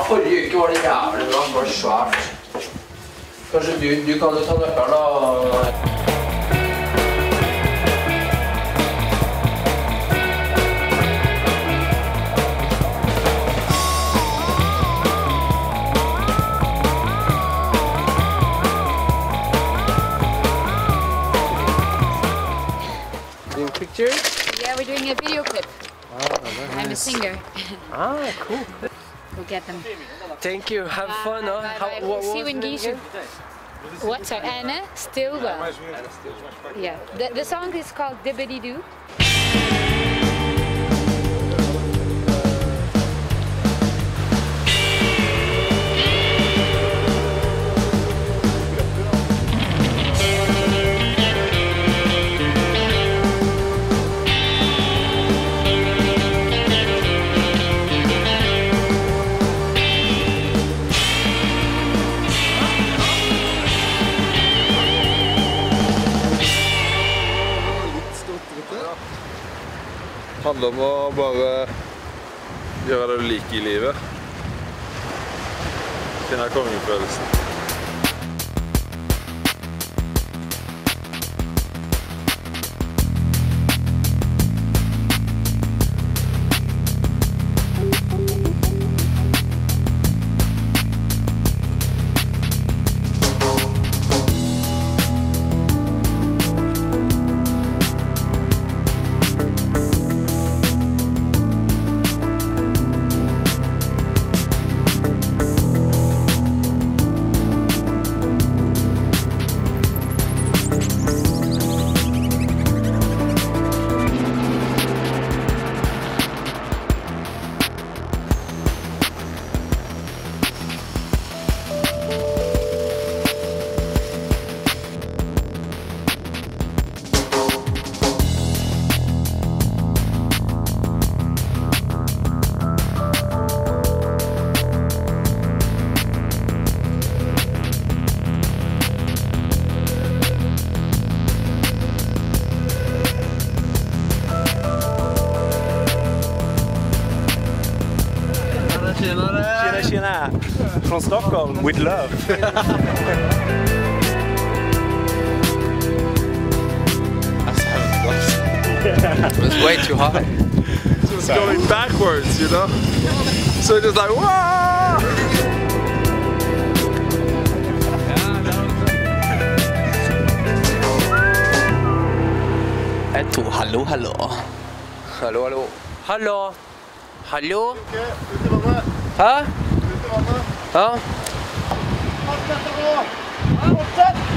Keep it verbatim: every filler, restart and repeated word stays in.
forrige uke var det jævlig bra, det var svært. Kanskje du, du kan jo ta nøkkelen da. Doing pictures? Yeah, we're doing a video clip. Oh, nice. I'm a singer. Ah, cool. We'll get them. Thank you. Have fun, huh? Bye, How, bye. what, See you what in Gieshu. What? Sorry, Anna Stilwell. Yeah. The, the song is called Dibbity Doo. Det handler om å bare gjøre det du liker i livet. Finne kongefølelsen. Tjena, tjena! Från Stockholm, with love! It was way too high. So it's going backwards, you know? So it's just like, whoa! Ett, to, hallo, hallo. Hallo, hallo. Hallo. Hallo. Hæ? Ja.